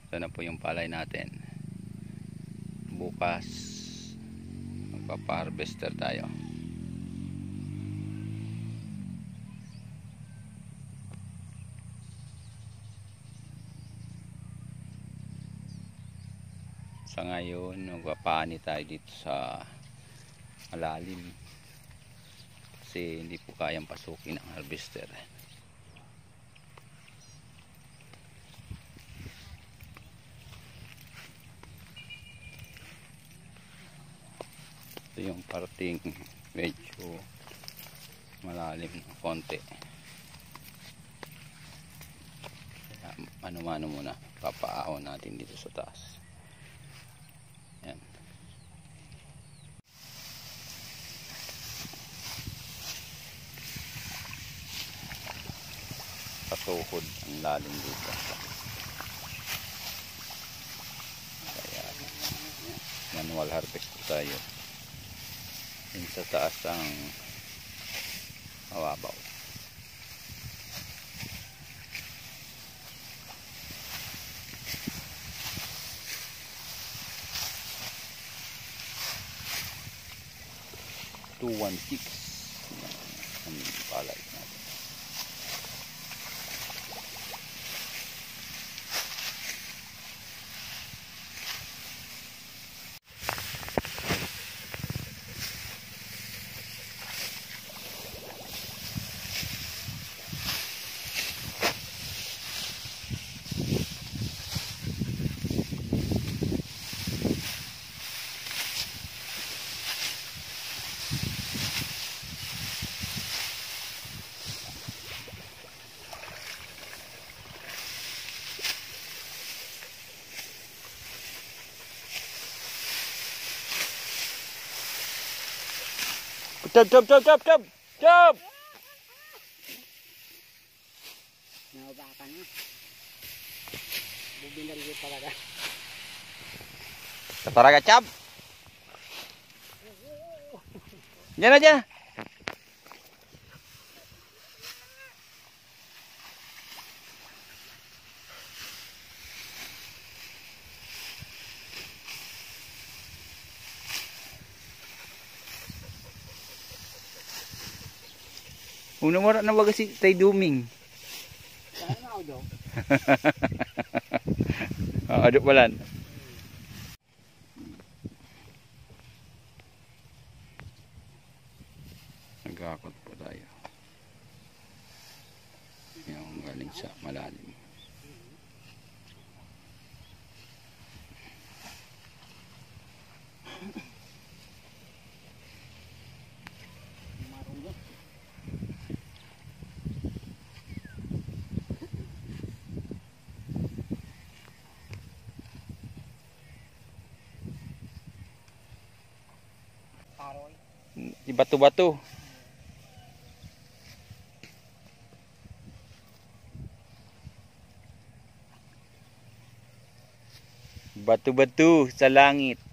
Ito na po yung palay natin. Bukas magpapa-harvester tayo. Sa ngayon magpapaani tayo dito sa malalim kasi hindi po kayang pasukin ang harvester. Ito yung parting medyo malalim ng konti. Ano-mano muna papaahon natin dito sa taas. Yan. Patuhod ang lalim dito. Kaya manual harvest tayo. Yung sa taas ang mababaw. Ang palay natin. Chop! Naubakan na. Bubinal ko talaga. Kataraga chop. Diyan aja. Una mo na baga si Tay Duming. Sana daw. Aduk balan. Nagkakot po tayo. Yung galing sa malalim. Di batu-batu. Batu-batu sa langit.